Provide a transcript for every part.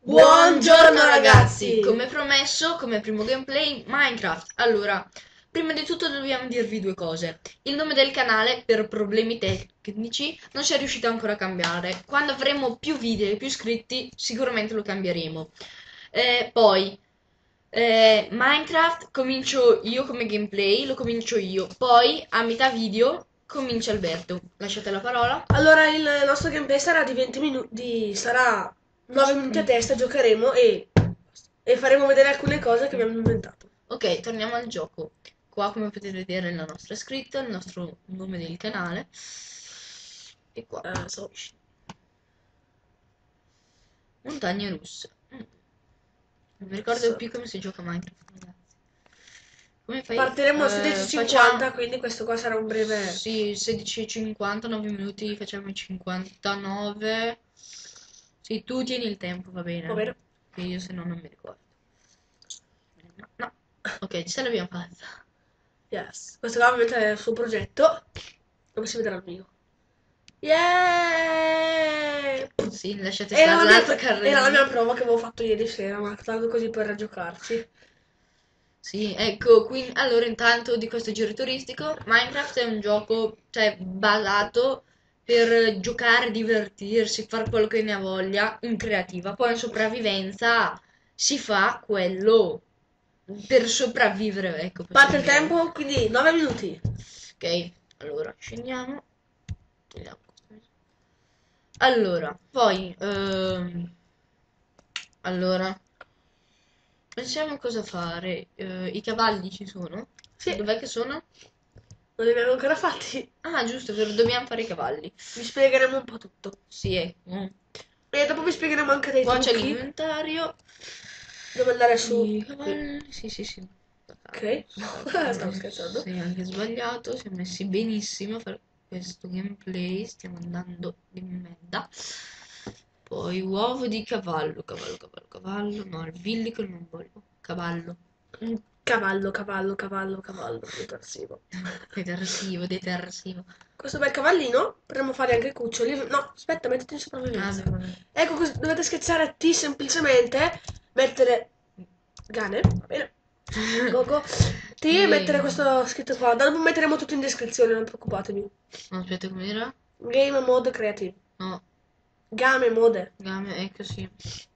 Buongiorno ragazzi! Come promesso, come primo gameplay, Minecraft. Allora, prima di tutto dobbiamo dirvi due cose. Il nome del canale, per problemi tecnici, non si è riuscito ancora a cambiare. Quando avremo più video e più iscritti, sicuramente lo cambieremo. Poi, Minecraft comincio io come gameplay, lo comincio io. Poi, a metà video, comincia Alberto. Lasciate la parola. Allora, il nostro gameplay sarà di 20 minuti, sarà 9 minuti a testa, giocheremo e faremo vedere alcune cose che abbiamo inventato. Ok, torniamo al gioco. Qua come potete vedere la nostra scritta, il nostro nome del canale. E qua. So. Montagne russe. Non mi ricordo più come si gioca a Minecraft, ragazzi. Come fai? Partiremo a 16:50, quindi questo qua sarà un breve... Sì, 16:50, 9 minuti, facciamo i 59. Sì, tu tieni il tempo, va bene. Va bene. Che io se no non mi ricordo. No, no. Ok, ce l'abbiamo fatta. Yes. Questo qua ovviamente è il suo progetto, dove si vedrà il mio. Yeah! Sì, lasciate stare l'altra carrellina. Era la mia prova che avevo fatto ieri sera, ma tanto così per giocarci. Sì, ecco, quindi allora intanto di questo giro turistico, Minecraft è un gioco, cioè, basato per giocare, divertirsi, fare quello che ne ha voglia, in creativa. Poi in sopravvivenza si fa quello per sopravvivere, ecco. Parte il possiamo dire. tempo, quindi 9 minuti. Ok, allora scendiamo. Togliamo questo. Allora, poi, allora, pensiamo cosa fare. I cavalli ci sono? Sì, Dov'è che sono? non li abbiamo ancora fatti. Ah, giusto, vero, dobbiamo fare i cavalli. Vi spiegheremo un po' tutto. Sì, ecco. E dopo vi spiegheremo anche dei Qua c'è trucchi. l'inventario. Dove andare su. I cavalli. Sì, sì, sì. Ok, stavo scherzando. Sì, anche sbagliato. Siamo messi benissimo per questo gameplay. Stiamo andando di merda. Poi uovo di cavallo, cavallo, cavallo, cavallo. No, il bilico non voglio. Cavallo. Cavallo, cavallo, cavallo, cavallo. Detersivo. Detersivo, detersivo. Questo bel cavallino. Potremmo fare anche cuccioli. No, aspetta, mettiti in Ah, sopravvivenza. vabbè. Ecco, dovete scherzare T semplicemente. Mettere. Gane, va bene. Go, go. T e mettere questo scritto qua. Dopo metteremo tutto in descrizione, non preoccupatevi. No, aspetta, com'era? Game mode creative. No, Game mode. game, ecco sì.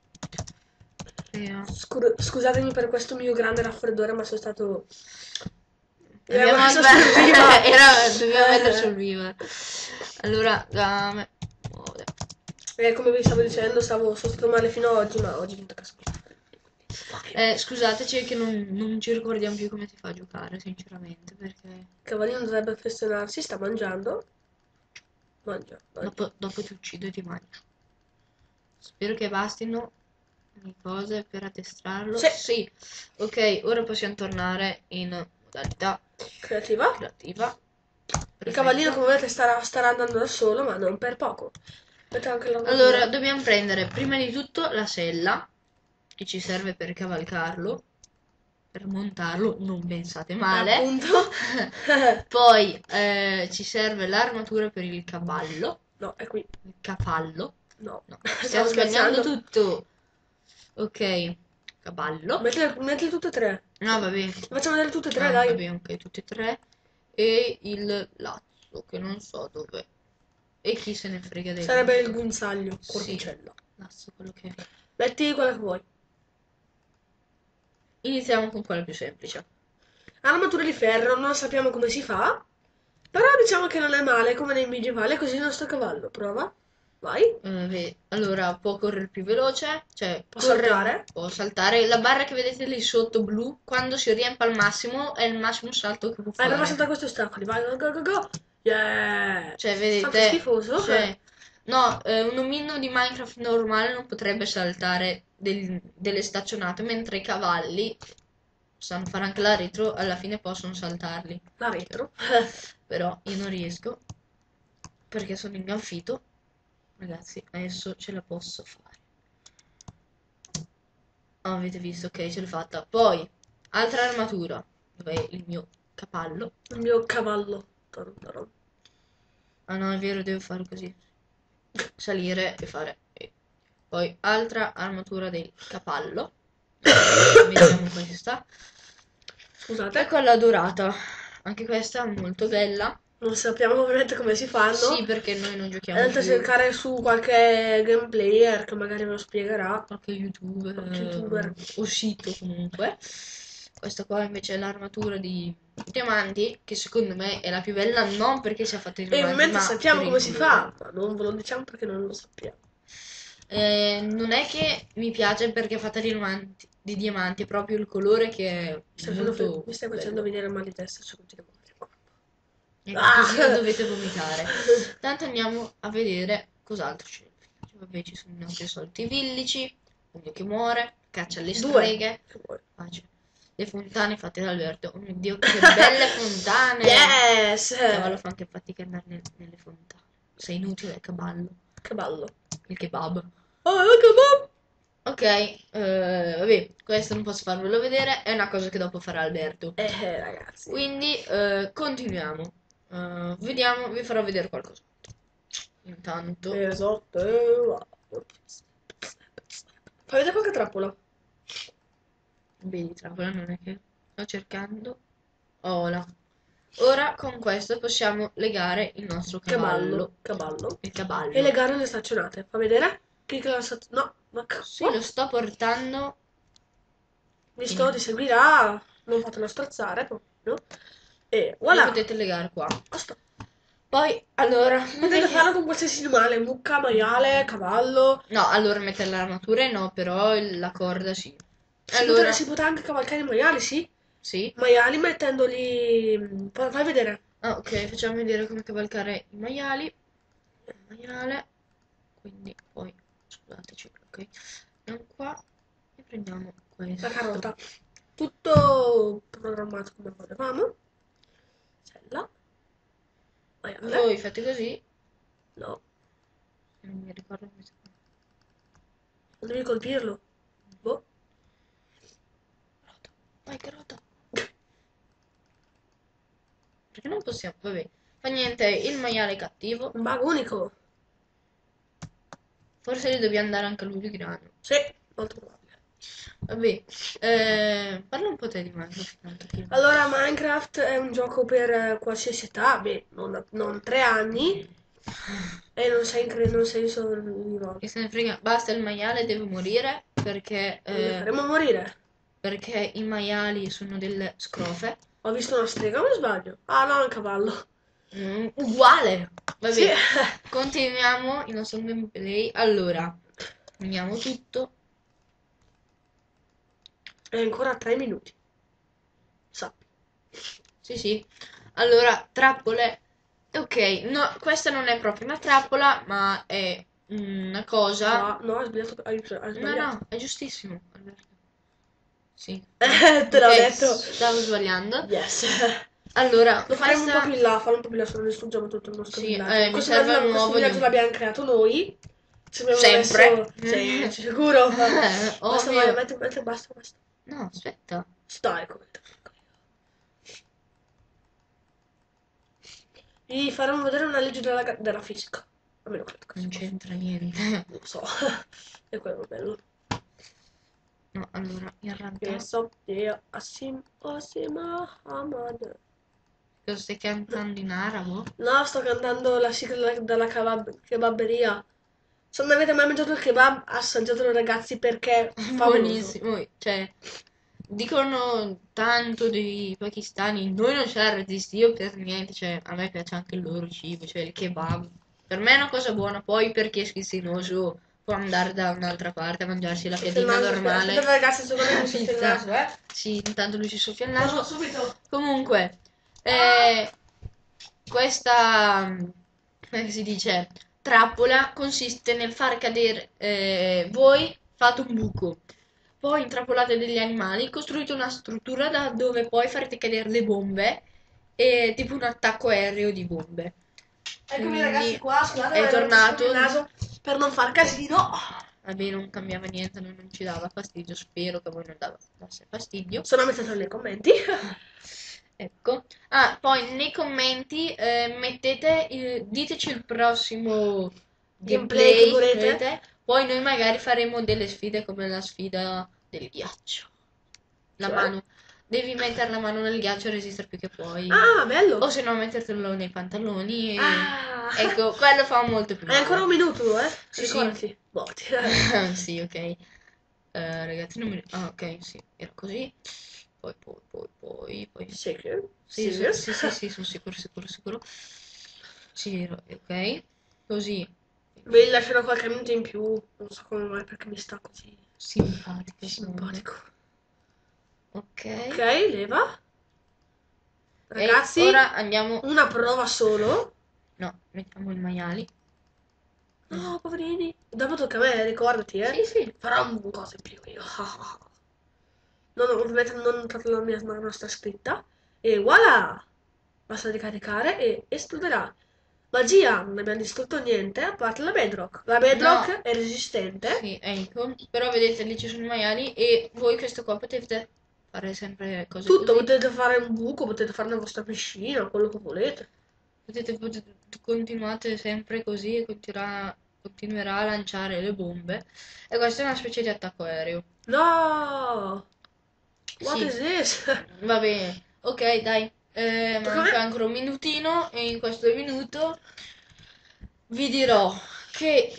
Scusatemi per questo mio grande raffreddore, ma sono stato. Dobbiamo messo sul viva. dobbiamo mettere sul vivo. Allora, game. Come vi stavo dicendo, sono stato male fino ad oggi, ma oggi mi tocca ascoltare. Scusateci che non ci ricordiamo più come si fa a giocare, sinceramente, perché Il cavallino dovrebbe affezionarsi, sta mangiando. Mangia, mangia. dopo ti uccido e ti mangio. Spero che bastino le cose per addestrarlo. Sì. Sì. Ok, ora possiamo tornare in modalità Creativa. creativa. Il Perfetto. cavallino, come vedete, starà andando da solo, ma non per poco. Allora, dobbiamo prendere prima di tutto la sella, che ci serve per cavalcarlo, per montarlo, non pensate male. Appunto. Poi ci serve l'armatura per il cavallo. No, è qui. Il cavallo. No, No, stavo stiamo sbagliando scherzando. tutto. Ok, cavallo. Mettili tutte e tre. No, vabbè. Facciamo vedere tutte e tre, Ah, dai. vabbè, ok, tutti e tre. E il lazzo, che non so dov'è. E chi se ne frega del Sarebbe il lazzo. guinzaglio, Sì, corticello. lazzo, quello che è. Metti quella che vuoi. Iniziamo con quella più semplice. Armatura di ferro, non sappiamo come si fa. Però diciamo che non è male, come nei medievali, è così il nostro cavallo. Prova. Vai. Allora, può correre più veloce, cioè Può saltare. può saltare. La barra che vedete lì sotto blu, quando si riempie al massimo, è il massimo salto che può fare. Prova a saltare questi ostacoli. Vai, go, go, go, go. Yeah. Cioè, Salto vedete, schifoso. cioè, no, un omino di Minecraft normale non potrebbe saltare delle staccionate, mentre i cavalli sanno fare anche la retro, alla fine possono saltarli. La retro. Però io non riesco, perché sono ingaffito. Ragazzi, adesso ce la posso fare. Oh, avete visto? Ok, ce l'ho fatta. Poi, altra armatura. Dov'è il mio cavallo? Il mio cavallo. Ah no, è vero, devo fare così. Salire e fare. Poi altra armatura del cavallo. Vediamo questa. Scusate. E quella dorata. Anche questa molto bella. Non sappiamo ovviamente come si fanno. Sì, perché noi non giochiamo Andate a più. cercare su qualche gameplayer che magari ve lo spiegherà. Qualche youtuber, Qualche youtuber. o sito comunque. Questa qua invece è l'armatura di diamanti, che secondo me è la più bella, non perché sia fatta di E diamanti, ovviamente ma sappiamo per come il si colore. fa, ma non ve lo diciamo perché non lo sappiamo. Non è che mi piace perché è fatta di diamanti, è proprio il colore che è molto Mi stai facendo bello. venire mal di testa su tutti i Ecco, Ah! così non dovete vomitare. Tanto andiamo a vedere cos'altro c'è. Vabbè, ci sono i nostri soliti villici, uno che muore, caccia alle Due. streghe, Che vuoi? pace. Le fontane fatte da Alberto. Oh mio Dio, che belle fontane! Yes! Il cavallo fa anche fatica ad andare nelle fontane. Sei inutile, il cavallo. Che ballo. Il kebab. Oh, che ballo! Ok, vabbè, questo non posso farvelo vedere, è una cosa che dopo farà Alberto. Ragazzi. Quindi continuiamo. Vediamo, vi farò vedere qualcosa. Intanto, Esatto. Fai vedere qualche trappola. vedi, trappola non è che sto cercando. Ora. Ora con questo possiamo legare il nostro cavallo. Cavallo. Il cavallo. E legare le staccionate. Fa vedere? No, ma Sì, lo sto portando. visto ti seguirà. Non fatelo strozzare. No? E Lo voilà. potete legare qua. Basta. Poi, allora, Potete farlo con qualsiasi animale. Mucca, maiale, cavallo. no, allora mettere l'armatura no, però la corda sì. Allora si potrà anche cavalcare i maiali, sì? Sì. Maiali mettendoli. Fai vedere. Ah, ok, facciamo vedere come cavalcare i maiali. Il maiale. Quindi poi, scusateci, ok. Andiamo qua e prendiamo questo. La carota. Tutto programmato come volevamo. Cella. Maiale. Voi fate così. No, Non mi ricordo come si fa. non devi colpirlo. Boh. Rota. Vai, che rota. Perché non possiamo? Vabbè. Fa niente, il maiale è cattivo. Un bug unico. Forse gli dobbiamo andare anche a lui di grano. Sì, molto probabile. Vabbè, parla un po' te di Minecraft. Tanto che... Allora, Minecraft è un gioco per qualsiasi età, beh, non 3 anni, e non sei solo vivo. Che se ne frega, basta il maiale deve morire perché, Ne faremo morire. perché i maiali sono delle scrofe. Ho visto una strega, o mi sbaglio? Ah, no, è un cavallo. Uguale! Vabbè, Sì. continuiamo il nostro gameplay. Allora, uniamo tutto. È ancora 3 minuti. Sappi. Sì, sì. Allora, trappole. Ok, no, questa non è proprio una trappola, ma è una cosa. No, hai sbagliato. Hai No, sbagliato. no, è giustissimo, Alberto. Sì. Te l'ho Ok, detto. stavo sbagliando. Yes. Allora, Lo faremo un questa... po' più in là, farlo un po' più in là, se non distruggiamo tutto il nostro Sì, villaggio. mi serve un Questo nuovo villaggio l'abbiamo creato noi. Ci abbiamo Sempre. Sì, sicuro. Basta, Ovvio. basta. No, aspetta. Stai come te. Vi faremo vedere una legge della fisica. Almeno credo che Non sia. c'entra niente. Non lo so. E quello è bello. No, allora, in realtà... Che so, Asim Ahmad. Cosa stai cantando in arabo? No, sto cantando la sigla della kebabberia. Se non avete mai mangiato il kebab, assaggiatelo ragazzi perché è favoloso. Buonissimo. Cioè, dicono tanto dei pakistani, noi non ce la resisti, io per niente, cioè, a me piace anche il loro cibo, cioè il kebab. Per me è una cosa buona, poi per chi è schizzinoso può andare da un'altra parte a mangiarsi la piadina normale. Aspetta ragazzi, secondo me mi soffia il Pizza. naso, eh. Sì, intanto lui si soffia il Torno naso. subito. Comunque, questa, come si dice, trappola consiste nel far cadere, voi fate un buco, poi intrappolate degli animali, costruite una struttura da dove poi farete cadere le bombe, e tipo un attacco aereo di bombe. Eccomi Quindi ragazzi qua, scusate, è ma tornato. il naso per non far casino. Vabbè, non cambiava niente, noi non ci dava fastidio, spero che a voi non dasse fastidio. Se no mettetelo nei commenti. Ecco. Ah, poi nei commenti mettete, diteci il prossimo Gameplay che volete. Poi noi magari faremo delle sfide come la sfida del ghiaccio. La Cioè? mano. Devi mettere la mano nel ghiaccio e resistere più che puoi. Ah, bello. O se no mettertelo nei pantaloni e... Ah. Ecco, quello fa molto più Hai ancora un male. minuto, eh? Sì, Ricordati. Morti. sì, ok. Ragazzi, non mi... Ah, ok, sì, era così. Poi... Shaker. Sì, Serious? sì, sono sicuro. Sì, ok. Così. Mi lascerò qualche minuto in più. Non so come mai perché mi sta così Simpatico. simpatico. Ok. Ok, leva. E Ragazzi, ora andiamo... una prova solo. No, mettiamo i maiali. No, poverini. Dopo tocca a me, ricordati, Sì, sì. Farò un coso in più io. Ovviamente non tratto la nostra scritta. E voilà! Basta ricaricare e esploderà. Magia, non abbiamo distrutto niente a parte la bedrock. La bedrock No. è resistente. Sì, ecco. Però vedete, lì ci sono i maiali e voi questo qua potete fare sempre cose Tutto, così. potete fare un buco, potete fare la vostra piscina, quello che volete. Continuate sempre così e continuerà a lanciare le bombe. E questa è una specie di attacco aereo. No! What Sì, is this? va bene. Ok, dai. Tocca a Manca me? ancora un minutino e in questo minuto vi dirò che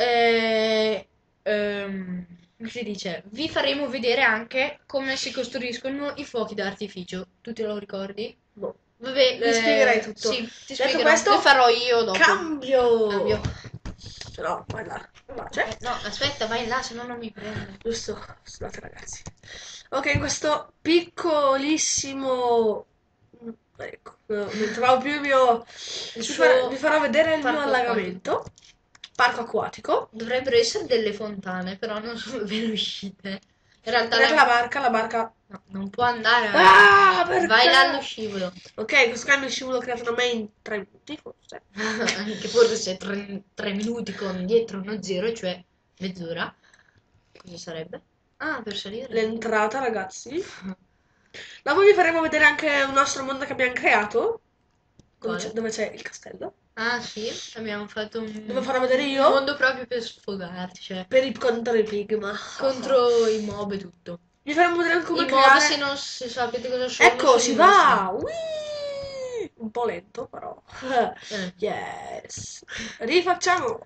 come si dice, vi faremo vedere anche come si costruiscono i fuochi d'artificio. Tu te lo ricordi? Boh. Vabbè, Vi spiegherai tutto. sì, ti Detto spiegherò. questo, Le farò io dopo. cambio. No, vai là. Pace. No, aspetta, vai là, se no non mi prende. Giusto, scusate ragazzi. Ok, in questo piccolissimo... Ecco, non trovavo più il mio... Vi farò vedere il mio parco allagamento. Parco acquatico. Dovrebbero essere delle fontane, però non sono ben uscite. In realtà Guardate la barca. no, non può andare. Ah, perché? Vai là allo scivolo. Ok, in questo caso il scivolo creato da me in 3 minuti, forse. Anche forse 3 minuti con dietro uno zero, cioè mezz'ora. Cosa sarebbe? Ah, per salire. L'entrata, ragazzi. Dopo vi faremo vedere anche un nostro mondo che abbiamo creato. Quale? Dove c'è il castello. Ah, sì, abbiamo fatto Dove farò vedere un io? mondo proprio per sfogarti, cioè Contro i pigma. contro i mob e tutto. Vi faremo vedere anche come I mob, creare. se non se sapete cosa sono, Ecco, sono si i va! Un po' lento, però. mostri. Yes. Rifacciamo.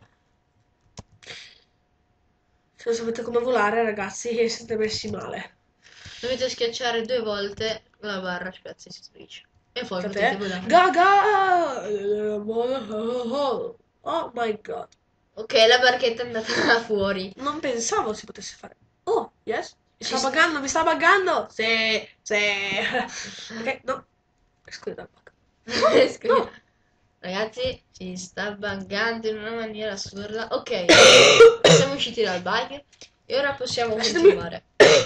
Se non sapete come volare, ragazzi, siete messi male. Dovete schiacciare 2 volte la barra spezza e si striscia. E poi Aspettate, potete volare. Gaga! Oh my god. Ok, la barchetta è andata fuori. Non pensavo si potesse fare. Oh, yes. Mi Ci sta buggando, mi sta buggando. Sì, sì. Ok, no. Escludo dal bug. Scusa. No. Ragazzi, ci sta buggando in una maniera assurda. Ok, siamo usciti dal bug e ora possiamo Lasciatemi- continuare.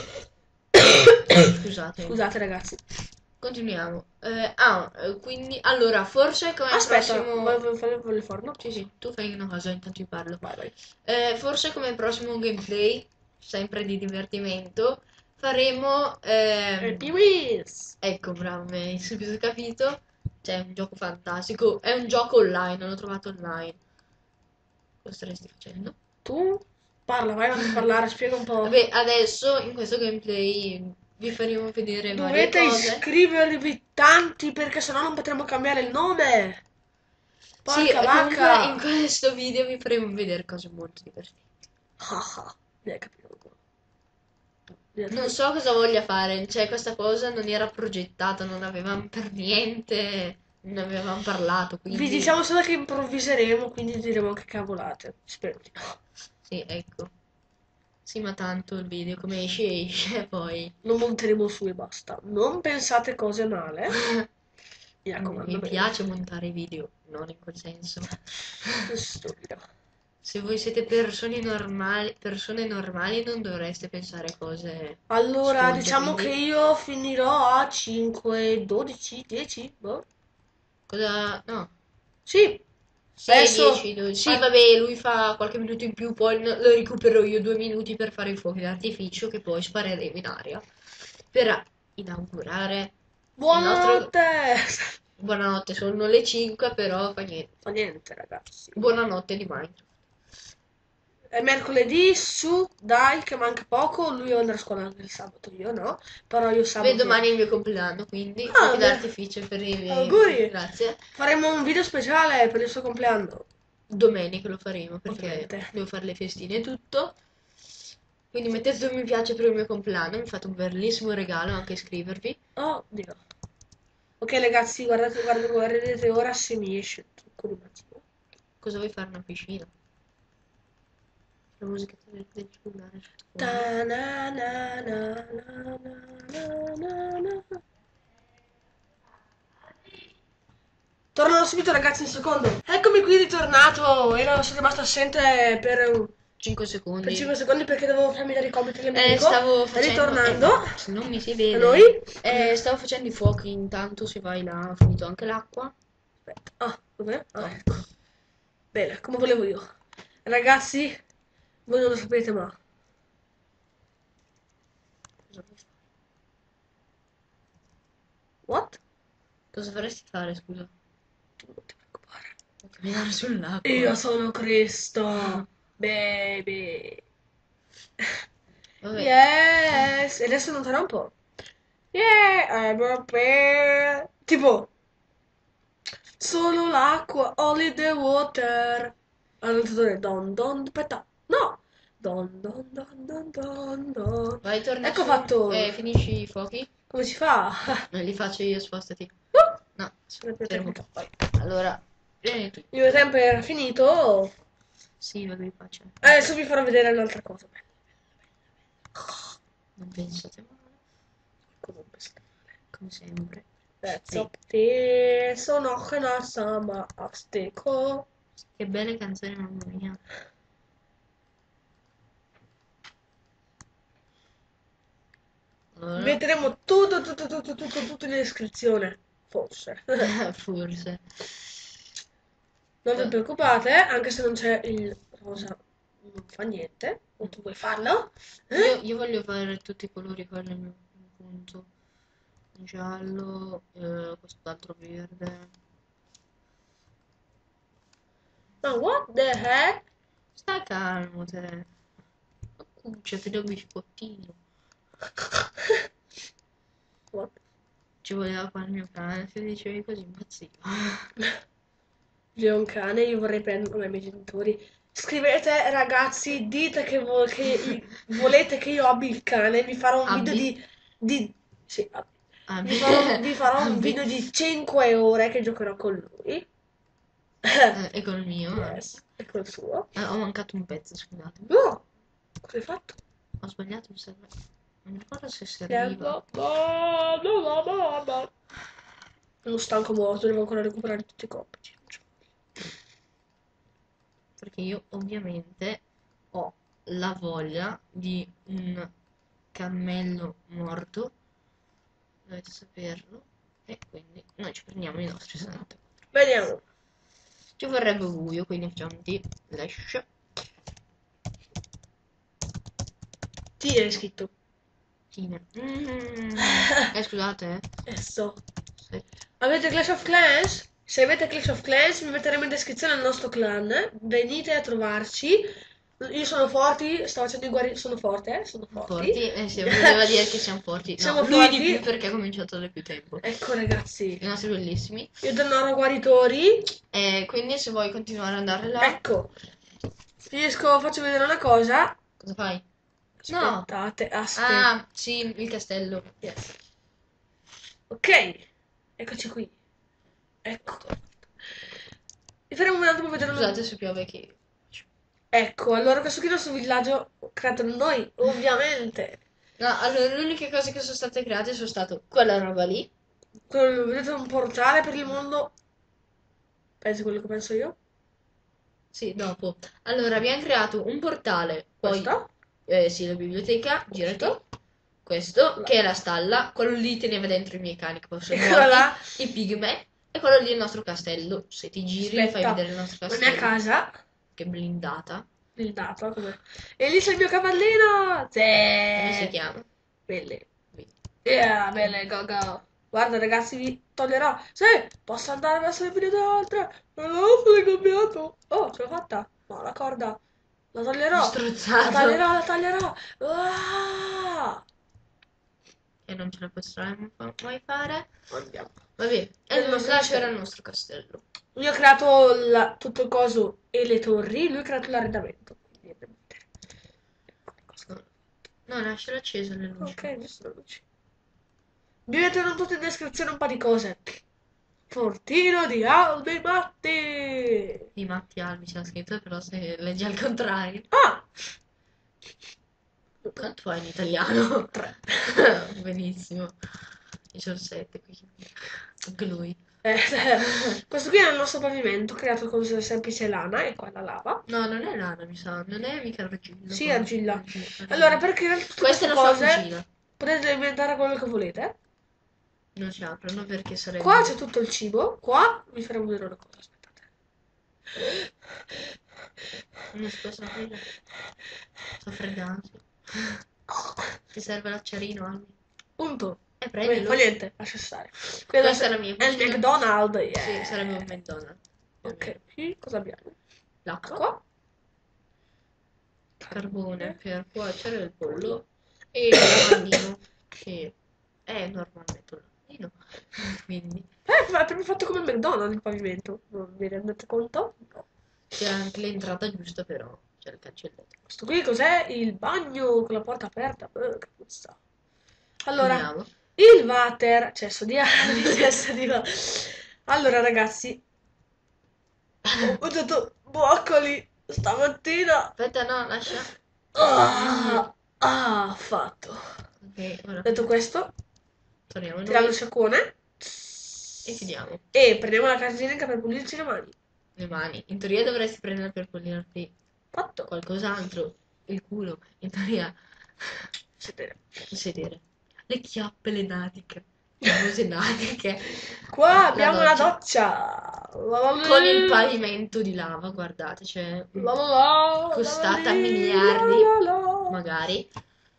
Scusate. Scusate, ragazzi. Continuiamo. Quindi, allora, forse come Aspetta, prossimo... voglio fare il forno. Sì, tu fai una cosa, intanto io parlo. Vai. Forse come prossimo gameplay, sempre di divertimento, faremo... Happy Wheels. ecco, bravo, mi hai subito capito. C'è un gioco fantastico. È un gioco online, l'ho trovato online. Cosa staresti facendo? Tu parla, vai avanti a parlare, spiega un po'. Vabbè, adesso in questo gameplay vi faremo vedere varie Dovete cose. iscrivervi tanti perché sennò non potremo cambiare il nome. Sì, Porca comunque vacca. in questo video vi faremo vedere cose molto divertenti. Mi hai capito? Non so cosa voglia fare, cioè questa cosa non era progettata, non avevamo per niente, non avevamo parlato, Vi quindi... diciamo solo che improvviseremo, quindi diremo anche cavolate. Spero di no. Sì, ecco. Sì, ma tanto il video come esce, poi... Non monteremo su e basta. Non pensate cose male. Mi raccomando. Mi bene. piace montare i video, non in quel senso. Stupido. Se voi siete persone normali non dovreste pensare cose Allora, stupide, diciamo quindi- che io finirò a 5, 12, 10, boh. Cosa... No. Sì. Sì, Adesso 10, 12. sì. Ah, vabbè, lui fa qualche minuto in più, poi lo recupero io 2 minuti per fare i fuochi d'artificio che poi spareremo in aria. Per inaugurare il nostro... Buonanotte. Buonanotte, sono le 5, però fa niente. Fa niente, ragazzi. Buonanotte di Minecraft. È mercoledì, su, dai, che manca poco. Lui andrà a scuola anche il sabato, io no. Però io Beh, sabato. domani è il mio compleanno, quindi Ah, fuochi beh, d'artificio per i miei... auguri. Grazie. Faremo un video speciale per il suo compleanno, Domenica lo faremo perché ovviamente. devo fare le festine e tutto. Quindi mettete un mi piace per il mio compleanno, mi fate un bellissimo regalo, anche iscrivervi. Oh, Dio. Ok, ragazzi, guardate ora se mi esce il trucco di magia. Cosa vuoi fare? Una piscina? La musica devi sfondare Ta sottofondo. na na na na na na na na. Tornano subito ragazzi un secondo. Eccomi qui ritornato. Sono rimasto assente per 5 secondi. 5 secondi perché dovevo farmi dare i compiti all'amico. Stavo facendo... Ritornando se non mi si a vede. noi. Stavo facendo i fuochi, intanto se vai là, ho finito anche l'acqua. Aspetta. Ah, dov'è? Ah, No. ecco. Bene, come volevo io. Ragazzi, voi non lo sapete ma. Cosa vuoi fare? What? Cosa vorresti fare, scusa? Tu non ti preoccupare. Camminare sull'acqua. Io sono Cristo. Baby. Vabbè. Yes. E adesso non rompo. Yeah, I'm a bear. Tipo, solo l'acqua, only the water. Annunziatore, don don, aspetta, no. Don don don don don don. Vai, torna Ecco su fatto. e finisci i fuochi. Come si fa? Li faccio io, spostati. No, Sono più fermo. tecnica. Poi. Allora, vieni tu. Il mio tempo era finito. Sì, vabbè, pace. Adesso vi farò vedere un'altra cosa. Non pensate male, come sempre. That's Sì. up there. Sono che sama asteco. Che belle canzoni, mamma mia. Allora, Metteremo tutto in descrizione. Forse. forse. Non vi preoccupate, anche se non c'è il rosa, non fa niente. O tu vuoi farlo? Io voglio fare tutti i colori, quello è il mio punto. Giallo, quest'altro verde. Ma what the heck? Stai calmo, te. Cuccia, ti do un biscottino. What? Ci voleva qua il mio cane, se dicevi così impazziva. C'è un cane, io vorrei prendere i miei genitori. Scrivete ragazzi, dite che, volete che io abbia il cane, vi farò un video Abbi? Sì, Abbi. vi farò un Abbi. video di 5 ore che giocherò con lui. E con il mio. Yes, e col suo. Ho mancato un pezzo, scusate. No! Cosa hai fatto? Ho sbagliato, mi serve. Non mi ricordo se serviva. Sono stanco morto, devo ancora recuperare tutti i compiti. Perché io ovviamente ho la voglia di un cammello morto. Dovete saperlo. E quindi noi ci prendiamo i nostri 64. Vediamo. Ci vorrebbe buio, quindi facciamo di lash. Ti hai scritto. Fine. Scusate, Adesso. Sì. Avete Clash of Clans? Se avete Clash of Clans vi metteremo in descrizione il nostro clan. Venite a trovarci. Io sono forti, sto facendo i guerrieri. Sono forte, sono forti. Forti? Eh sì, voleva dire che siamo forti. No, Siamo lui forti. di più perché ha cominciato da più tempo. Ecco ragazzi. I nostri bellissimi. Io Denaro guaritori. E quindi se vuoi continuare ad andare là. Ecco. Faccio vedere una cosa. Cosa fai? No. Aspettate, Ah, sì, il castello. Yes. Ok, eccoci qui. Ecco. Vi faremo un attimo vedere Scusate se piove che... Ecco, allora questo qui è il nostro villaggio creato da noi, ovviamente. No, allora le uniche cose che sono state create sono state quella roba lì. Vedete un portale per il mondo. Pensi quello che penso io? Sì, dopo. Allora abbiamo creato un portale. Poi, Questo? sì, la biblioteca. Girati. Questo? Questo, che è la stalla. Quello lì teneva dentro i miei cani che possono Eccola là. I pigme. E quello lì è il nostro castello. Se ti giri fai Aspetta, vedere il nostro la castello. mia casa. Che è blindata. Il dato, come? E lì c'è il mio cavallino! Come si Sì. chiama? Belle. Vedi. Yeah, belle, go go. Guarda ragazzi, vi toglierò. Sì, posso andare verso le video altre. Non l'ho cambiato. Oh, ce l'ho fatta. No, la corda. La toglierò. La Strozzato. taglierò, la taglierò. Ah! E non ce la potremmo mai fare. Andiamo. Vabbè, e Nel nostro là castello. c'era il nostro castello. Io ho creato tutto il coso e le torri, lui ha creato l'arredamento. Quindi andiamo a vedere. No, lascialo acceso le luci. Ok, giusto le luci. Vi metterò tutto in descrizione un po' di cose. Fortino di albi matti. Di Matti Albi c'è scritto, però se leggi al contrario. Ah! Quanto hai in italiano? 3. Benissimo. 17 qui. Anche lui. Questo qui è il nostro pavimento creato con semplice lana e qua la lava. No, non è lana, mi sa. Non è mica argilla. Sì, qua. argilla. Argilla. Allora, per creare tutte Questa queste è la sua cose cucina. potete inventare quello che volete. Non si aprono perché sarebbe... Qua c'è tutto il cibo. Qua vi faremo vedere una cosa. Aspettate. Non si possono aprire. Sto freddando. Ti serve l'acciarino, Albi? Punto. Fa Prendilo. niente, lascia stare. Questa è la mia È il cucina. McDonald's, yeah. Sì, sarebbe un McDonald's. Ok, qui cosa abbiamo? L'acqua, Qua. carbone per cuocere il pollo e il lavandino che è normalmente un lavandino. Quindi Ma abbiamo fatto come il McDonald's il pavimento. Non vi rendete conto? No. c'era anche l'entrata giusta, però c'è il cancelletto. Questo qui cos'è? Il bagno con la porta aperta. Che puzza. Allora, Vediamo. il water. Cesso di armi, cesso di... Allora, ragazzi. Ho mangiato broccoli stamattina. Aspetta, no, lascia. Fatto. Ok, ora Detto questo, torniamo tiriamo il noi sciacquone e chiudiamo e prendiamo la cartina per pulirci le mani. le mani. In teoria dovresti prendere per pulirti Fatto. qualcos'altro, il culo, in teoria. Sedere. Il sedere. Le chiappe, le natiche. Le muse natiche. Qua abbiamo la doccia. Con il pavimento di lava, guardate, cioè costata miliardi, magari.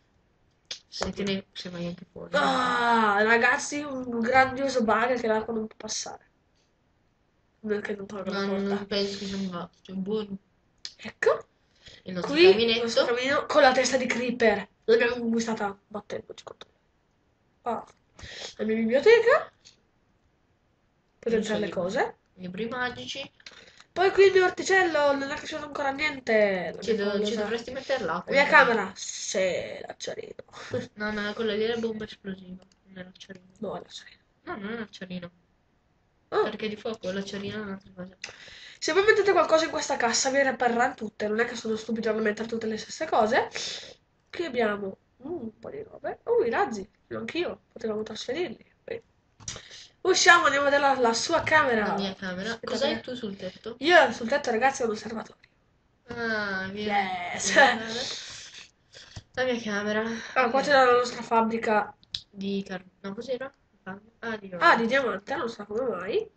Se vai anche fuori. Ragazzi, un grandioso bug che l'acqua non può passare. Perché non tolgo la porta. Non penso che sia buono. Ecco. Il nostro Qui il caminetto. nostro camino con la testa di creeper. L'abbiamo conquistata battendoci contro. La mia biblioteca. Potete entrare le cose. Libri magici. Poi qui il mio orticello, non è cresciuto ancora niente. Ci dovresti mettere La l'acqua. mia camera. Sì, l'acciarino. No, quella lì è la bomba esplosiva. Non è l'acciarino. No, è l'acciarino. No, non è l'acciarino. Ah. Perché di fuoco l'acciarino è un'altra cosa. Se voi mettete qualcosa in questa cassa vi reparranno tutte, non è che sono stupido a non mettere tutte le stesse cose. Qui abbiamo un po' di robe. Oh, i razzi, anch'io, potevamo trasferirli. Usciamo, andiamo a vedere la sua camera. La mia camera. Cos'hai tu sul tetto? Io sul tetto, ragazzi, ho un osservatorio. Ah, via. Yes. La mia camera. Ah, qua c'è la nostra fabbrica. No, cos'era? Di Di diamante, non so come mai.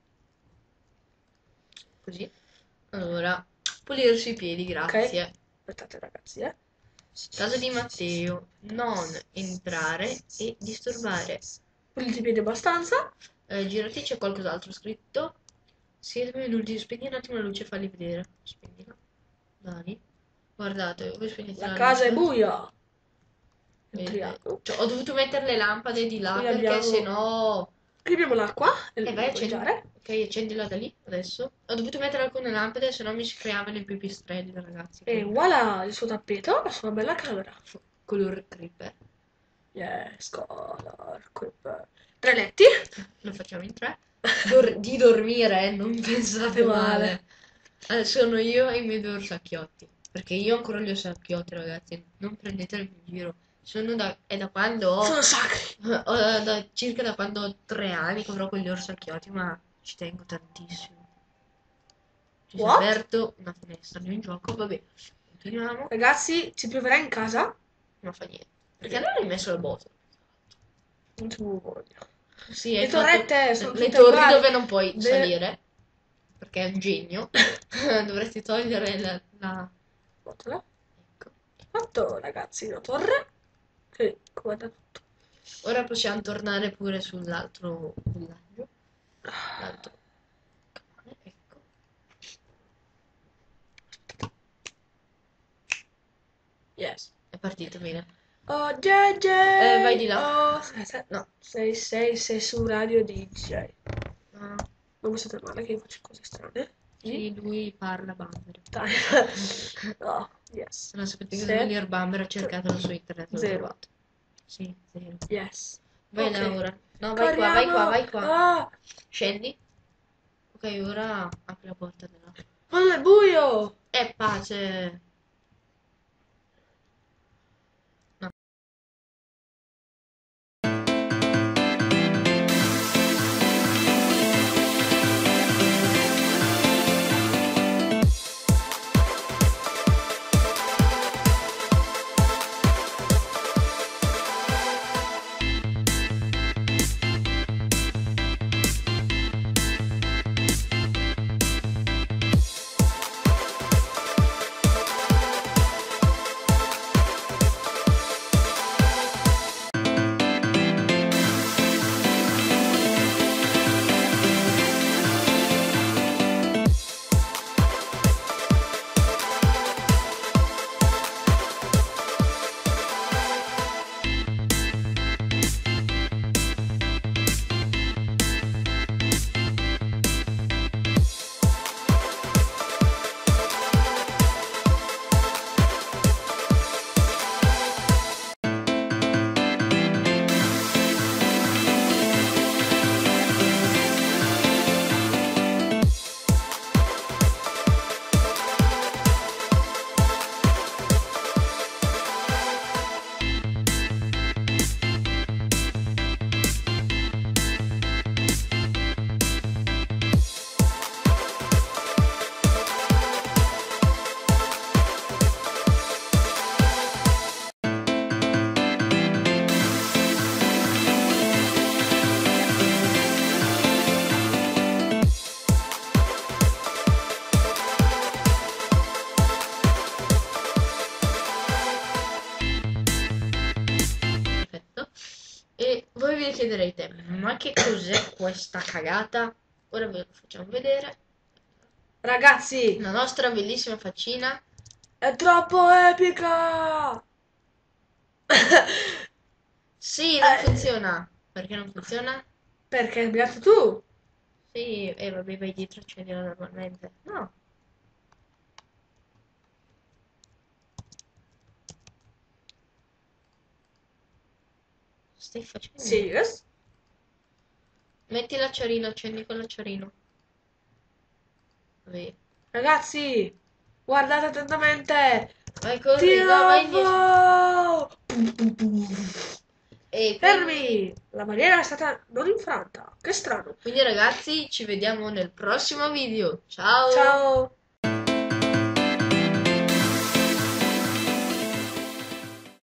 Così. Allora, pulirsi i piedi, grazie. Ok. Aspettate, ragazzi, Casa di Matteo, non entrare e disturbare. Pulite i piedi abbastanza. Girati, c'è qualcos'altro scritto. Siete minuti, spegni un attimo la luce e falli vedere. Spegnila. Dai. Guardate, voi spegnete La la casa luce. è buia. Entriamo. Cioè, ho dovuto mettere le lampade di là Qui perché abbiamo- sennò... Qui abbiamo l'acqua. E vai, mangiare. Ok, accendila da lì adesso. Ho dovuto mettere alcune lampade, sennò mi si creavano i pipistrelli, ragazzi. E voilà il suo tappeto, la sua bella camera. Color creeper. Yes, color creeper. 3 letti. Lo facciamo in 3. Di dormire, non pensate male. Sono io e i miei 2 orsacchiotti. Perché io ancora li ho orsacchiotti, ragazzi. Non prendeteli in giro. È da quando ho... Sono sacri. Circa da quando ho 3 anni che avrò quegli orsacchiotti, ma ci tengo tantissimo. Ci si è aperto una finestra di un gioco, vabbè. Continuiamo. Ragazzi, ci pioverà in casa? Non fa niente. Perché non hai messo la botola? Non ci voglio. Sì, Le hai torrette fatto sono le tutte torri uguali. dove non puoi salire. Perché è un genio. Dovresti togliere la... Botola. Ecco. Fatto, ragazzi, una torre. Che guarda tutto. Ora possiamo tornare pure sull'altro villaggio. L'altro canale, ecco. Yes. È partito bene. Oh, JJ! Vai di là. Oh, No. sei su radio DJ. No. Non mi state male che io faccio cose strane? Sì, lui parla Bambera. Dai. Oh, yes. Se non sapete cosa Se- vuol dire Bambera, cercatelo su internet, l'ho Zero. trovato. Sì, 0. Yes. Vai Ok. là ora. No, vai qua, vai qua, vai qua. Ah, Scendi. Ok, ora apri la porta della... ma non è buio! È pace. No. Perfetto. E voi vi chiederete, ma che cos'è questa cagata? Ora ve lo facciamo vedere. Ragazzi, La nostra bellissima faccina. è troppo epica! Sì, non funziona. Perché non funziona? Perché hai sbagliato tu? Sì, e vabbè, vai dietro, accendila normalmente. No. Stai facendo? Serious? Metti l'acciarino, accendi con l'acciarino. Vabbè. Ragazzi, guardate attentamente! Vai, corri, Ti no, vai indietro. lovo! E Fermi! La barriera è stata non infranta. Che strano. quindi ragazzi, ci vediamo nel prossimo video. Ciao! Ciao!